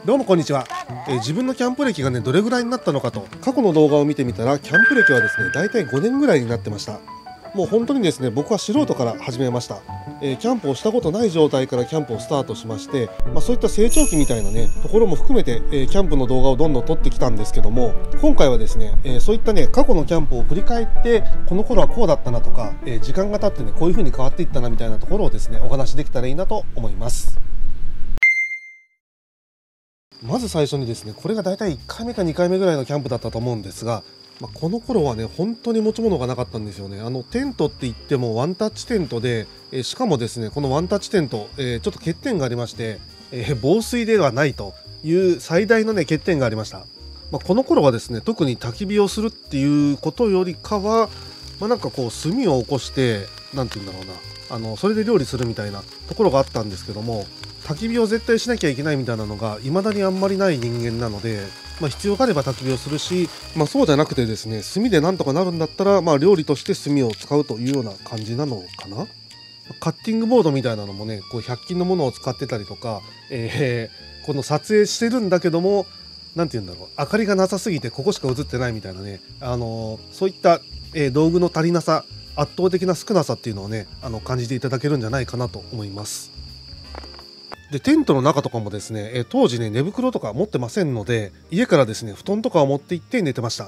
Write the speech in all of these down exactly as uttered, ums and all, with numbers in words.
どうもこんにちは、えー自分のキャンプ歴がねどれぐらいになったのかと過去の動画を見てみたら、キャンプ歴はですねだいたいごねんぐらいになってました。もう本当にですね僕は素人から始めました。えーキャンプをしたことない状態からキャンプをスタートしまして、まあ、そういった成長期みたいなねところも含めて、えーキャンプの動画をどんどん撮ってきたんですけども、今回はですね、えーそういったね過去のキャンプを振り返って、この頃はこうだったなとか、えー時間が経ってねこういう風に変わっていったなみたいなところをですねお話しできたらいいなと思います。まず最初にですね、これがだいたいいっかいめかにかいめぐらいのキャンプだったと思うんですが、まあ、この頃はね本当に持ち物がなかったんですよね。あのテントって言ってもワンタッチテントで、えーしかもですねこのワンタッチテント、えーちょっと欠点がありまして、えー防水ではないという最大のね欠点がありました。まあ、この頃はですね特に焚き火をするっていうことよりかは、まあ、なんかこう炭を起こしてなんて言うんだろうな、あのそれで料理するみたいなところがあったんですけども、焚き火を絶対しなきゃいけないみたいなのが未だにあんまりない人間なので、まあ、必要があれば焚き火をするし、まあ、そうじゃなくてですね炭でなんとかなるんだったら、まあ、料理として炭を使うというような感じなのかな。カッティングボードみたいなのもねこうひゃく均のものを使ってたりとか、えーこの撮影してるんだけどもなんて言うんだろう、明かりがなさすぎてここしか映ってないみたいなね、あのーそういった、えー道具の足りなさ、圧倒的な少なさっていうのをねあの感じていただけるんじゃないかなと思います。でテントの中とかもですね、えー当時ね寝袋とか持ってませんので、家からですね布団とかを持って行って寝てました。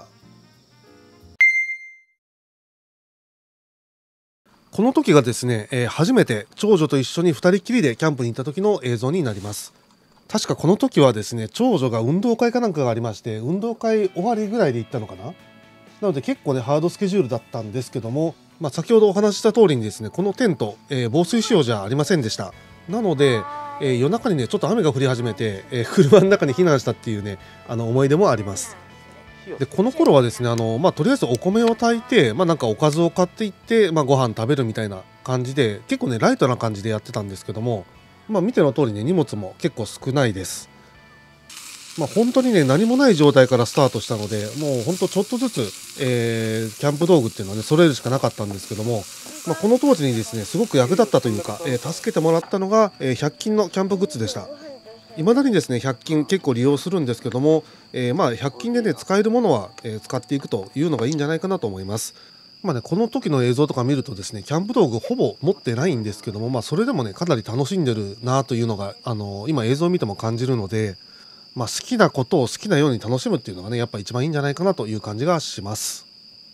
この時がですね、えー初めて長女と一緒にふたりきりでキャンプに行った時の映像になります。確かこの時はですね長女が運動会かなんかがありまして、運動会終わりぐらいで行ったのかな。なので結構ねハードスケジュールだったんですけども、まあ、先ほどお話しした通りにですねこのテント、えー防水仕様じゃありませんでした。なので、えー夜中にねちょっと雨が降り始めて、えー車の中に避難したっていうねあの思い出もあります。でこの頃はですねあの、まあ、とりあえずお米を炊いて、まあ、なんかおかずを買っていって、まあ、ご飯食べるみたいな感じで結構ねライトな感じでやってたんですけども、まあ、見ての通りね荷物も結構少ないです。まあ、本当にね何もない状態からスタートしたので、もう本当ちょっとずつ、えーキャンプ道具っていうのはね揃えるしかなかったんですけども、まあ、この当時にですねすごく役立ったというか、えー助けてもらったのが、えーひゃく均のキャンプグッズでした。未だにですねひゃく均結構利用するんですけども、えーまあひゃく均でね使えるものは、えー使っていくというのがいいんじゃないかなと思います。まあね、この時の映像とか見るとですねキャンプ道具ほぼ持ってないんですけども、まあ、それでもねかなり楽しんでるなというのが、あのー今映像を見ても感じるので、まあ、好きなことを好きなように楽しむっていうのがねやっぱ一番いいんじゃないかなという感じがします。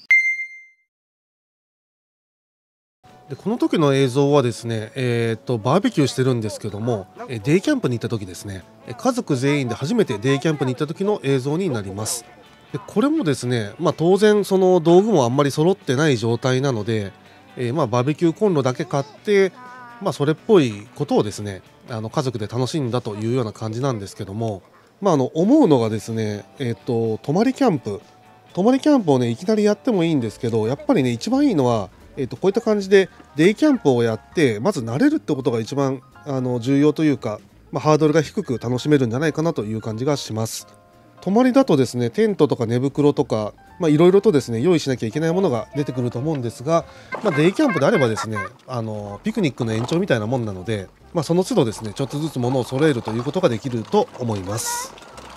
でこの時の映像はですね、えー、とバーベキューしてるんですけども、えデイキャンプに行った時ですね、え家族全員で初めてデイキャンプに行った時の映像になります。でこれもですね、まあ、当然その道具もあんまり揃ってない状態なので、えーまあバーベキューコンロだけ買って、まあ、それっぽいことをですねあの家族で楽しんだというような感じなんですけども、まあ、あの思うのがですね、えー、と泊まりキャンプ泊まりキャンプをねいきなりやってもいいんですけど、やっぱりね一番いいのは、えー、とこういった感じでデイキャンプをやってまず慣れるってことが一番あの重要というか、まあ、ハードルが低く楽しめるんじゃないかなという感じがします。泊まりだとですねテントとか寝袋とかいろいろとですね用意しなきゃいけないものが出てくると思うんですが、まあ、デイキャンプであればですねあのピクニックの延長みたいなもんなので、まあ、その都度ですねちょっとずつ物を揃えるということができると思います。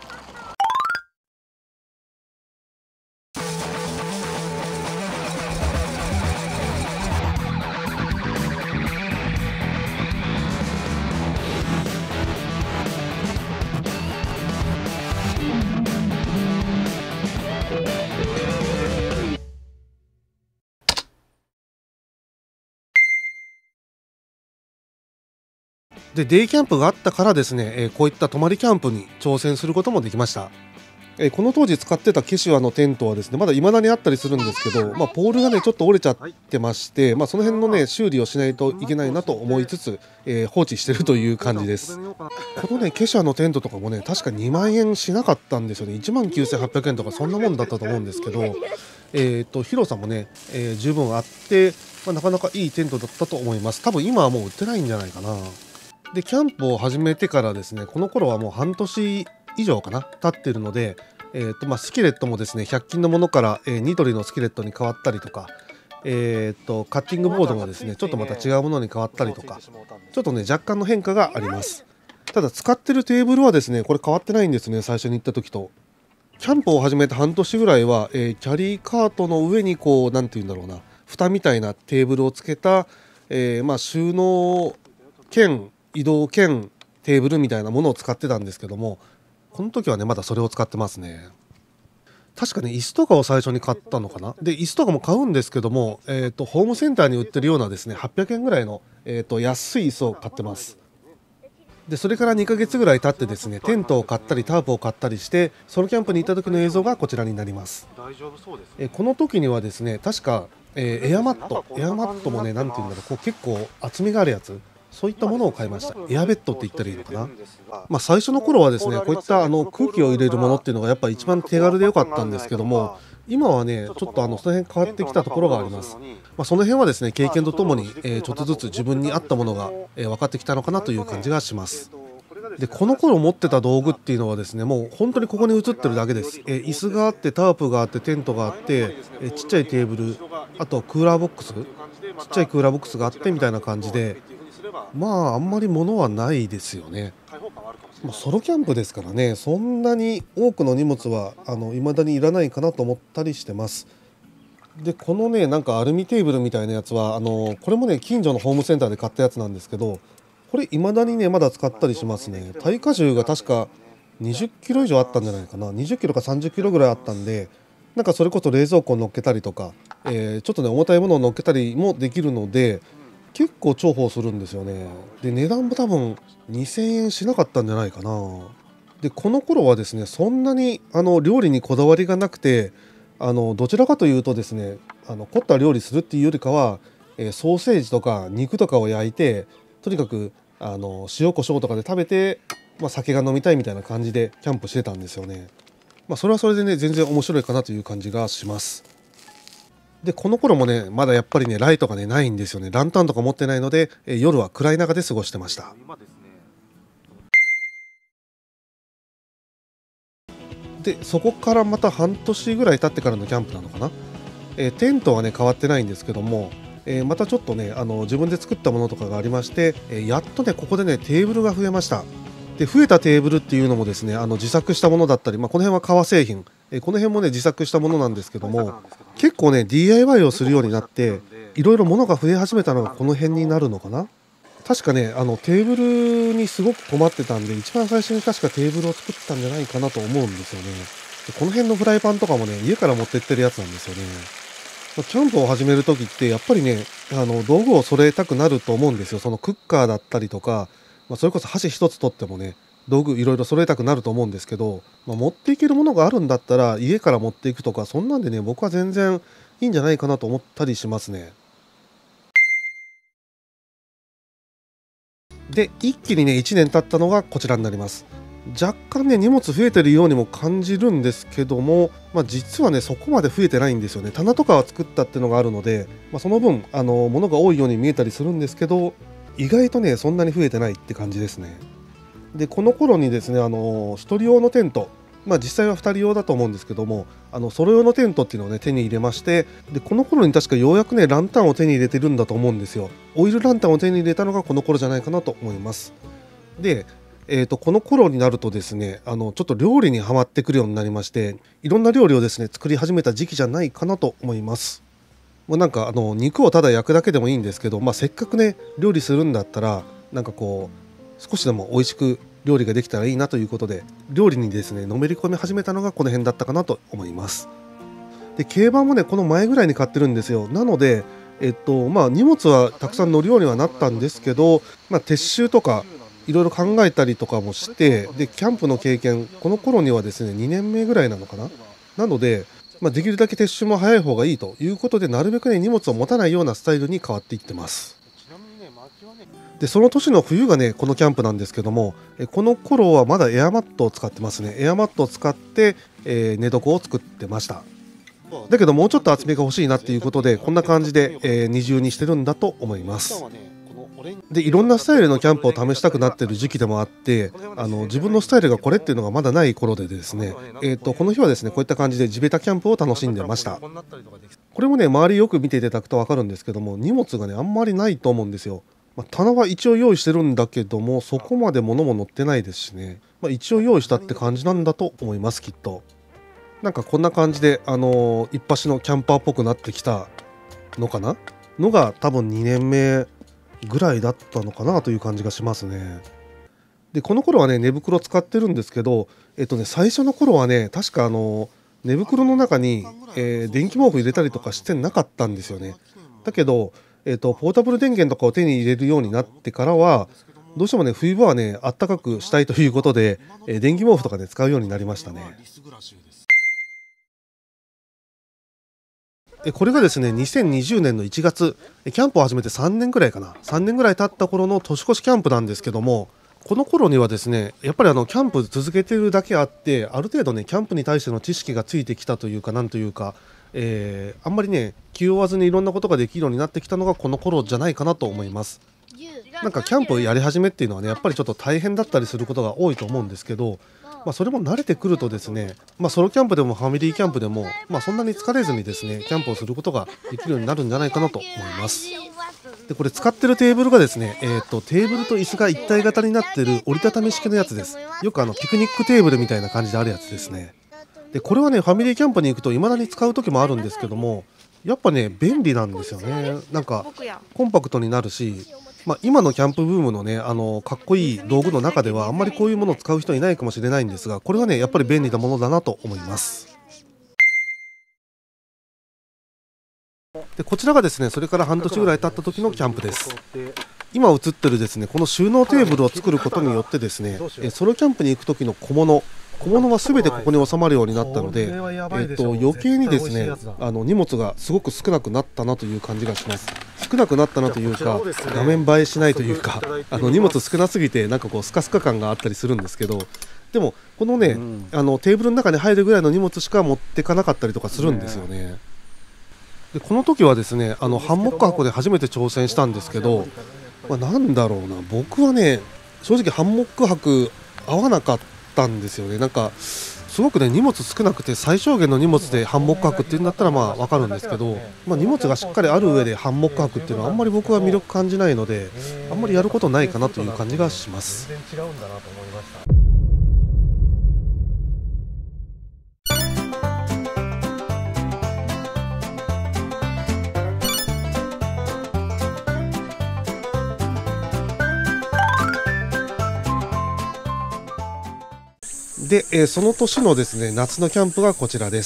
でデイキャンプがあったからですね、えーこういった泊まりキャンプに挑戦することもできました。えーこの当時使ってたケシュアのテントはですねまだ未だにあったりするんですけど、まあ、ポールがねちょっと折れちゃってまして、まあ、その辺のね修理をしないといけないなと思いつつ、えー放置してるという感じです。このねケシュアのテントとかもね確かにまんえんしなかったんですよね。いちまんきゅうせんはっぴゃくえんとかそんなもんだったと思うんですけど、えー、と広さもね、えー十分あって、まあ、なかなかいいテントだったと思います。多分今はもう売ってないんじゃないかな。でキャンプを始めてからですねこの頃はもう半年以上かな経ってるので、えーとまあ、スキレットもですねひゃく均のものから、えーニトリのスキレットに変わったりとか、えーとカッティングボードもですねちょっとまた違うものに変わったりとか、ちょっとね若干の変化があります。 ただ使ってるテーブルはですねこれ変わってないんですね。最初に行った時と。キャンプを始めて半年ぐらいは、えーキャリーカートの上にこうなんて言うんだろうな、蓋みたいなテーブルをつけた、えーまあ収納兼移動兼テーブルみたいなものを使ってたんですけども、この時はねまだそれを使ってますね。確かね椅子とかを最初に買ったのかな。で椅子とかも買うんですけども、えー、とホームセンターに売ってるようなですねはっぴゃくえんぐらいの、えー、と安い椅子を買ってます。でそれからにかげつぐらい経ってですねテントを買ったりタープを買ったりしてソロキャンプに行った時の映像がこちらになります。えこの時にはですね確か、えーエアマットエアマットもねなんて言うんだろう、こう結構厚みがあるやつ、そういったものを買いました。エアベッドって言ったらいいのかな。まあ最初の頃はですねこういったあの空気を入れるものっていうのがやっぱ一番手軽で良かったんですけども、今はねちょっとあのその辺変わってきたところがあります。まあ、その辺はですね経験とともに、えーちょっとずつ自分に合ったものが、えー分かってきたのかなという感じがします。でこの頃持ってた道具っていうのはですねもう本当にここに映ってるだけです。えー椅子があってタープがあってテントがあって、えーちっちゃいテーブル、あとクーラーボックス、ちっちゃいクーラーボックスがあってみたいな感じで、まああんまり物はないですよね。まあソロキャンプですからね、そんなに多くの荷物はあの未だにいらないかなと思ったりしてます。でこのねなんかアルミテーブルみたいなやつはあのこれもね近所のホームセンターで買ったやつなんですけど、これ未だにねまだ使ったりしますね。耐荷重が確かにじゅっキロ以上あったんじゃないかな。にじゅっキロかさんじゅっキロぐらいあったんで、なんかそれこそ冷蔵庫を乗っけたりとか、えーちょっとね重たいものを乗っけたりもできるので結構重宝するんですよね。で値段も多分にせんえんしなかったんじゃないかな。でこの頃はですねそんなにあの料理にこだわりがなくて、あのどちらかというとですねあの凝った料理するっていうよりかは、えーソーセージとか肉とかを焼いてとにかくあの塩コショウとかで食べて、まあ、酒が飲みたいみたいな感じでキャンプしてたんですよね。まあ、それはそれでね全然面白いかなという感じがします。でこの頃もねまだやっぱりねライトがねないんですよね。ランタンとか持ってないので、えー夜は暗い中で過ごしてました。でそこからまた半年ぐらい経ってからのキャンプなのかな。えーテントはね変わってないんですけども、えーまたちょっとねあの自分で作ったものとかがありまして、えーやっとねここでねテーブルが増えました。で増えたテーブルっていうのもですねあの自作したものだったり、まあ、この辺は革製品、えーこの辺もね自作したものなんですけども、結構ね ディーアイワイ をするようになっていろいろ物が増え始めたのがこの辺になるのかな。確かねあのテーブルにすごく困ってたんで一番最初に確かテーブルを作ったんじゃないかなと思うんですよね。でこの辺のフライパンとかもね家から持ってってるやつなんですよね。まあキャンプを始める時ってやっぱりねあの道具を揃えたくなると思うんですよ。そのクッカーだったりとか、まあ、それこそ箸一つ取ってもね道具いろいろ揃えたくなると思うんですけど、まあ、持っていけるものがあるんだったら家から持っていくとかそんなんでね僕は全然いいんじゃないかなと思ったりしますね。で一気にねいちねん経ったのがこちらになります。若干ね荷物増えてるようにも感じるんですけども、まあ、実はねそこまで増えてないんですよね。棚とかは作ったっていうのがあるので、まあ、その分あの物が多いように見えたりするんですけど、意外とねそんなに増えてないって感じですね。でこの頃にですねあのひとり用のテント、まあ実際はふたり用だと思うんですけども、あのソロ用のテントっていうのをね手に入れまして、でこの頃に確かようやくねランタンを手に入れてるんだと思うんですよ。オイルランタンを手に入れたのがこの頃じゃないかなと思います。でえー、とこの頃になるとですねあのちょっと料理にはまってくるようになりまして、いろんな料理をですね作り始めた時期じゃないかなと思います。もうなんかあの肉をただ焼くだけでもいいんですけど、まあ、せっかくね料理するんだったらなんかこう少しでも美味しく料理ができたらいいなということで料理にですねのめり込み始めたのがこの辺だったかなと思います。で競馬もねこの前ぐらいに買ってるんですよ。なのでえっとまあ荷物はたくさん乗るようにはなったんですけど、まあ、撤収とかいろいろ考えたりとかもして、でキャンプの経験この頃にはですねにねんめぐらいなのかな。なので、まあ、できるだけ撤収も早い方がいいということでなるべくね荷物を持たないようなスタイルに変わっていってます。でその年の冬がねこのキャンプなんですけども、えこの頃はまだエアマットを使ってますね。エアマットを使って、えー寝床を作ってました。だけどもうちょっと厚みが欲しいなっていうことでこんな感じで、えー二重にしてるんだと思います。でいろんなスタイルのキャンプを試したくなってる時期でもあって、あの自分のスタイルがこれっていうのがまだない頃でですね、えー、とこの日はですねこういった感じで地べたキャンプを楽しんでました。これもね周りよく見ていただくと分かるんですけども荷物がねあんまりないと思うんですよ。 まあ、棚は一応用意してるんだけども、そこまで物も載ってないですしね、まあ、一応用意したって感じなんだと思います。きっとなんかこんな感じで、あのー、一発のキャンパーっぽくなってきたのかなのが多分にねんめぐらいだったのかなという感じがしますね。でこの頃はね寝袋使ってるんですけど、えっとね最初の頃はね確かあの寝袋の中に、えー、電気毛布入れたりとかしてなかったんですよね。だけど、えっと、ポータブル電源とかを手に入れるようになってからはどうしてもね冬場はねあったかくしたいということで、えー、電気毛布とかね使うようになりましたね。これがですねにせんにじゅうねんのいちがつ、キャンプを始めてさんねんぐらいかなさんねんぐらい経った頃の年越しキャンプなんですけども、この頃にはですねやっぱりあのキャンプ続けてるだけあってある程度ねキャンプに対しての知識がついてきたというかなんというか、えー、あんまりね気負わずにいろんなことができるようになってきたのがこの頃じゃないかなと思います。なんかキャンプやり始めっていうのはねやっぱりちょっと大変だったりすることが多いと思うんですけど、まあ、それも慣れてくるとですね、まあ、ソロキャンプでもファミリーキャンプでも、まあ、そんなに疲れずにですねキャンプをすることができるようになるんじゃないかなと思います。でこれ使ってるテーブルがですね、えー、とテーブルと椅子が一体型になってる折りたたみ式のやつです。よくあのピクニックテーブルみたいな感じであるやつですね。でこれはねファミリーキャンプに行くと未だに使う時もあるんですけども、やっぱね便利なんですよね。なんかコンパクトになるし、まあ、今のキャンプブームのねあのかっこいい道具の中ではあんまりこういうものを使う人いないかもしれないんですが、これはねやっぱり便利なものだなと思います。でこちらがですねそれから半年ぐらい経った時のキャンプです。今映ってるですねこの収納テーブルを作ることによってですねソロキャンプに行く時の小物小物は全てここに収まるようになったので、えっと、余計にですねあの荷物がすごく少なくなったなという感じがします。少なくなったなというか画面映えしないというかあの荷物少なすぎてなんかこうスカスカ感があったりするんですけど、でもこのね、うん、あのテーブルの中に入るぐらいの荷物しか持ってかなかったりとかするんですよね。でこの時はですねあのハンモック箱で初めて挑戦したんですけど、まあ、なんだろうな僕はね正直ハンモック泊合わなかったんですよね。なんかすごくね荷物少なくて最小限の荷物でハンモック泊っていうんだったらまあ分かるんですけど、まあ、荷物がしっかりある上でハンモック泊っていうのはあんまり僕は魅力感じないのであんまりやることないかなという感じがします。で、えー、その年のですね夏のキャンプがこちらです。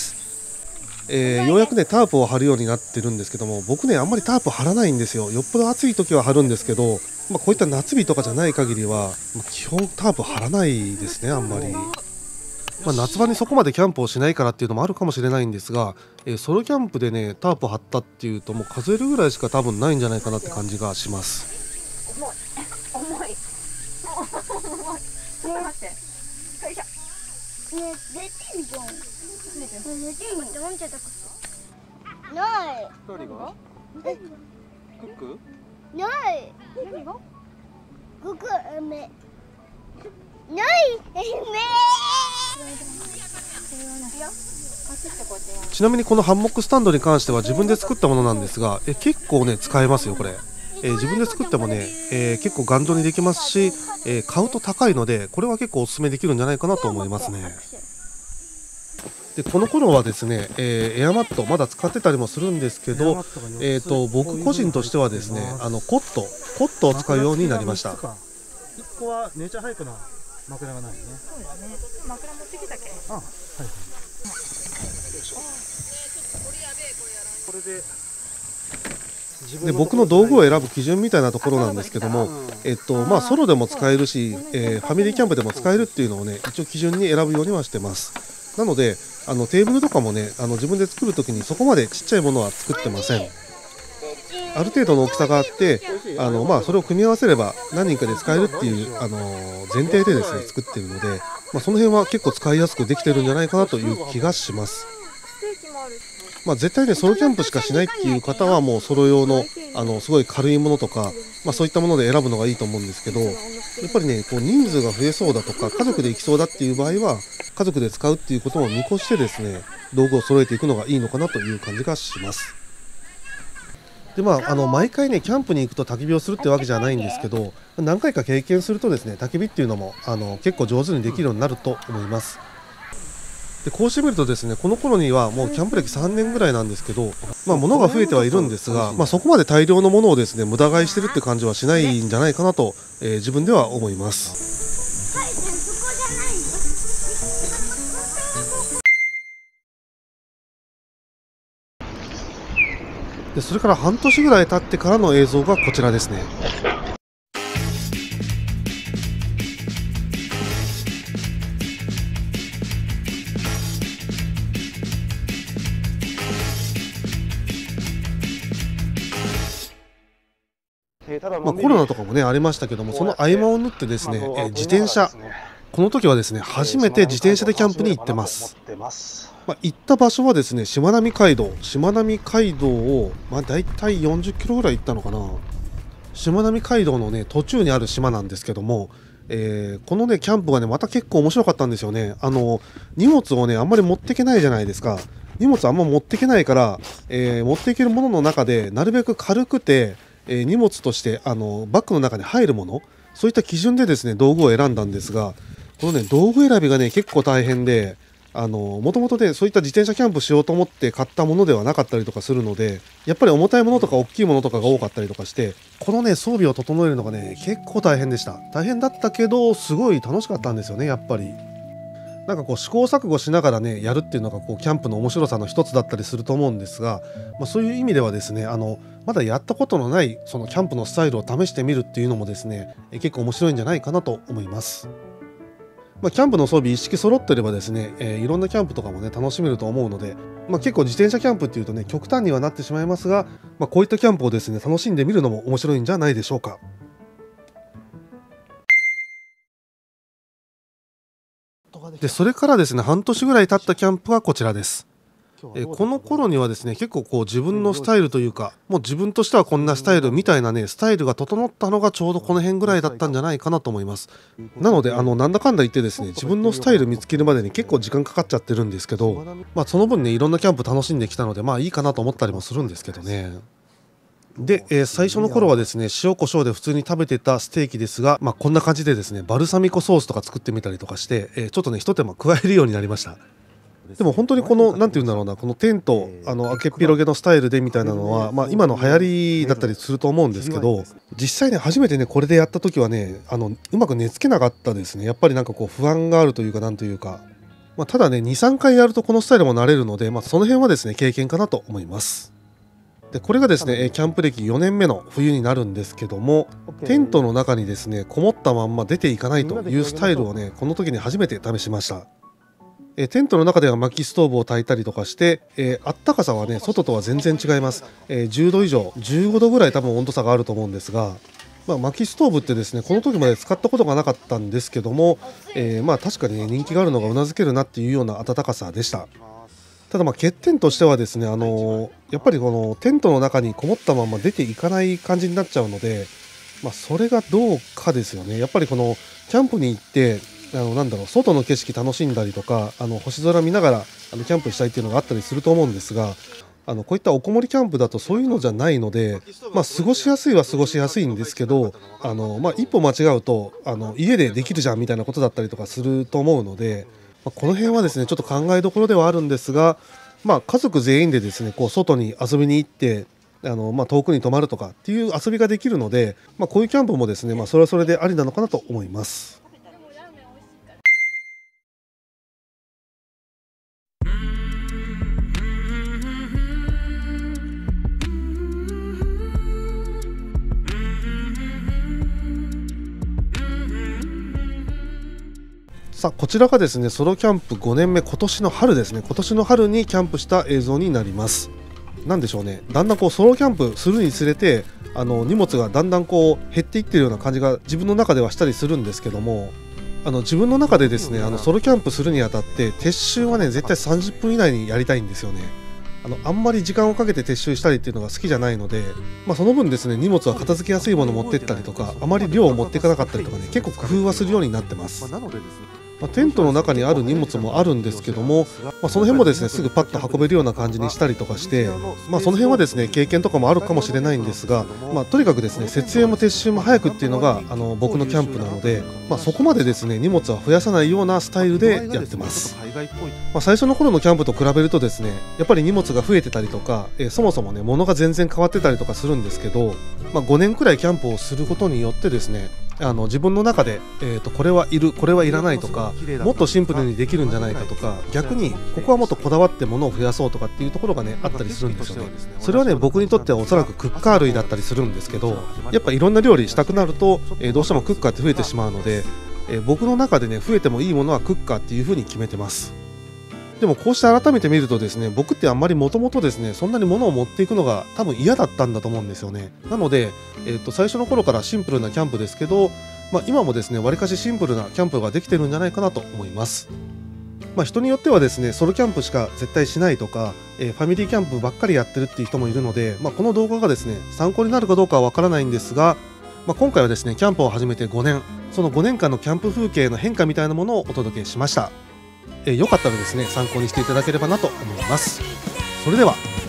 えー、ようやくねタープを張るようになってるんですけども、僕ねあんまりタープ張らないんですよ。よっぽど暑い時は張るんですけど、まあ、こういった夏日とかじゃない限りは、まあ、基本タープ張らないですねあんまり。まあ、夏場にそこまでキャンプをしないからっていうのもあるかもしれないんですが、えー、ソロキャンプでねタープ張ったっていうともう数えるぐらいしか多分ないんじゃないかなって感じがします。 重い重い重いすみません。よいしょねえ、出てんじゃん。出てん。出てんよ。ってなんちゃったか。ない。誰が？クック？ない。何が？クック梅。ない。梅。 ちなみにこのハンモックスタンドに関しては自分で作ったものなんですが、え結構ね使えますよこれ。えー、自分で作ってもね、えー、結構頑丈にできますし、えー、買うと高いのでこれは結構おすすめできるんじゃないかなと思いますね。でこの頃はですね、えー、エアマットまだ使ってたりもするんですけど、えー、と僕個人としてはですねあのコットコットを使うようになりました。いっこはネイチャーハイクな枕がないね。 そうだね。枕持ってきたっけ？あ、はい。 これでで僕の道具を選ぶ基準みたいなところなんですけども、えっとまあ、ソロでも使えるし、えー、ファミリーキャンプでも使えるっていうのをね一応基準に選ぶようにはしてます。なのであのテーブルとかもねあの自分で作るときにそこまでちっちゃいものは作ってません。ある程度の大きさがあってあの、まあ、それを組み合わせれば何人かで使えるっていうあの前提でですね作ってるので、まあ、その辺は結構使いやすくできてるんじゃないかなという気がします。まあ、絶対ねソロキャンプしかしないっていう方はもうソロ用のあのすごい軽いものとか、まあ、そういったもので選ぶのがいいと思うんですけど、やっぱりねこう人数が増えそうだとか家族で行きそうだっていう場合は家族で使うっていうことも見越してですね道具を揃えていくのがいいのかなという感じがします。 でまあ、あの毎回ねキャンプに行くと焚き火をするってわけじゃないんですけど、何回か経験するとですね焚き火っていうのもあの結構上手にできるようになると思います。でこうしてみるとですねこの頃にはもうキャンプ歴さんねんぐらいなんですけど、まあ、物が増えてはいるんですが、まあ、そこまで大量のものをですね無駄買いしてるって感じはしないんじゃないかなと、えー、自分では思います。でそれから半年ぐらい経ってからの映像がこちらですね。まあ、コロナとかもねありましたけども、その合間を縫ってですね、え自転車、この時はですね初めて自転車でキャンプに行ってます。まあ、行った場所はですねしまなみ海道しまなみ海道を、まあ、だいたいよんじゅっキロぐらい行ったのかな。しまなみ海道のね途中にある島なんですけども、えー、このねキャンプがねまた結構面白かったんですよね。あの荷物をねあんまり持っていけないじゃないですか。荷物あんま持っていけないから、えー、持っていけるものの中でなるべく軽くて、えー、荷物としてあのバッグの中に入るもの、そういった基準でですね道具を選んだんですが、このね道具選びがね結構大変で、あのもともとねそういった自転車キャンプしようと思って買ったものではなかったりとかするので、やっぱり重たいものとか大きいものとかが多かったりとかして、このね装備を整えるのがね結構大変でした。大変だったけどすごい楽しかったんですよね。やっぱりなんかこう試行錯誤しながらねやるっていうのがこうキャンプの面白さの一つだったりすると思うんですが、まあ、そういう意味ではですねあのまだやったことのないそのキャンプのスタイルを試してみるっていうのもですね結構面白いんじゃないかなと思います。まあ、キャンプの装備一式揃ってればですね、えー、いろんなキャンプとかもね楽しめると思うので、まあ、結構自転車キャンプっていうとね極端にはなってしまいますが、まあ、こういったキャンプをですね楽しんでみるのも面白いんじゃないでしょうか。でそれからですね半年ぐらい経ったキャンプがこちらです。えー、この頃にはですね結構こう自分のスタイルというか、もう自分としてはこんなスタイルみたいなねスタイルが整ったのがちょうどこの辺ぐらいだったんじゃないかなと思います。なのであのなんだかんだ言ってですね自分のスタイル見つけるまでに結構時間かかっちゃってるんですけど、まあその分ねいろんなキャンプ楽しんできたのでまあいいかなと思ったりもするんですけどね。で、えー、最初の頃はですね塩コショウで普通に食べてたステーキですが、まあ、こんな感じでですねバルサミコソースとか作ってみたりとかして、えー、ちょっとね一手間加えるようになりました。でも本当にこのなんていうんだろうな、このテントあの開けっ広げのスタイルでみたいなのは、まあ、今の流行りだったりすると思うんですけど、実際ね初めてねこれでやった時はねあのうまく寝つけなかったですね。やっぱりなんかこう不安があるというかなんというか、まあ、ただね にさんかいやるとこのスタイルも慣れるので、まあ、その辺はですね経験かなと思います。でこれがですねキャンプ歴よねんめの冬になるんですけども、テントの中にですねこもったまんま出ていかないというスタイルをねこの時に初めて試しました。えテントの中では薪ストーブを焚いたりとかして、えー、あったかさはね外とは全然違います。えー、じゅうど以上じゅうごどぐらい多分温度差があると思うんですが、まあ、薪ストーブってですねこの時まで使ったことがなかったんですけども、えー、まあ確かにね人気があるのがうなずけるなっていうような暖かさでした。ただまあ欠点としてはですねあのー、やっぱりこのテントの中にこもったまま出ていかない感じになっちゃうので、まあ、それがどうかですよね。やっぱりこのキャンプに行ってあのなんだろう外の景色楽しんだりとかあの星空見ながらあのキャンプしたいっていうのがあったりすると思うんですが、あのこういったおこもりキャンプだとそういうのじゃないので、まあ、過ごしやすいは過ごしやすいんですけど、あの、まあ、一歩間違うとあの家でできるじゃんみたいなことだったりとかすると思うので、まあ、この辺はですねちょっと考えどころではあるんですが、まあ、家族全員でですねこう外に遊びに行ってあの、まあ、遠くに泊まるとかっていう遊びができるので、まあ、こういうキャンプもですね、まあ、それはそれでありなのかなと思います。さあこちらがですねソロキャンプごねんめ今年の春ですね。今年の春にキャンプした映像になります。なんでしょうね、だんだんこうソロキャンプするにつれてあの荷物がだんだんこう減っていってるような感じが自分の中ではしたりするんですけども、あの自分の中でですねあのソロキャンプするにあたって撤収はね絶対さんじゅっぷん以内にやりたいんですよね。あのあんまり時間をかけて撤収したりっていうのが好きじゃないので、まあ、その分ですね荷物は片付けやすいものを持ってったりとか、あまり量を持っていかなかったりとかね結構工夫はするようになってます。 なのでですねまあ、テントの中にある荷物もあるんですけども、まあ、その辺もですねすぐパッと運べるような感じにしたりとかして、まあ、その辺はですね経験とかもあるかもしれないんですが、まあ、とにかくですね設営も撤収も早くっていうのがあの僕のキャンプなので、まあ、そこまでですね荷物は増やさないようなスタイルでやってます。まあ、最初の頃のキャンプと比べるとですねやっぱり荷物が増えてたりとか、えー、そもそもね物が全然変わってたりとかするんですけど、まあ、ごねんくらいキャンプをすることによってですねあの自分の中で、えー、とこれはいるこれはいらないとか、もっとシンプルにできるんじゃないかとか、逆にここはもっとこだわって物を増やそうとかっていうところがねあったりするんですよね。それはね僕にとってはおそらくクッカー類だったりするんですけど、やっぱいろんな料理したくなると、えー、どうしてもクッカーって増えてしまうので、えー、僕の中でね増えてもいいものはクッカーっていう風に決めてます。でもこうして改めて見るとですね僕ってあんまりもともとですねそんなに物を持っていくのが多分嫌だったんだと思うんですよね。なので、えー、と最初の頃からシンプルなキャンプですけど、まあ、今もですねわりかしシンプルなキャンプができてるんじゃないかなと思います。まあ、人によってはですねソロキャンプしか絶対しないとか、えー、ファミリーキャンプばっかりやってるっていう人もいるので、まあ、この動画がですね参考になるかどうかはわからないんですが、まあ、今回はですねキャンプを始めてごねん、そのごねんかんのキャンプ風景の変化みたいなものをお届けしました。えー、よかったらですね参考にしていただければなと思います。それでは。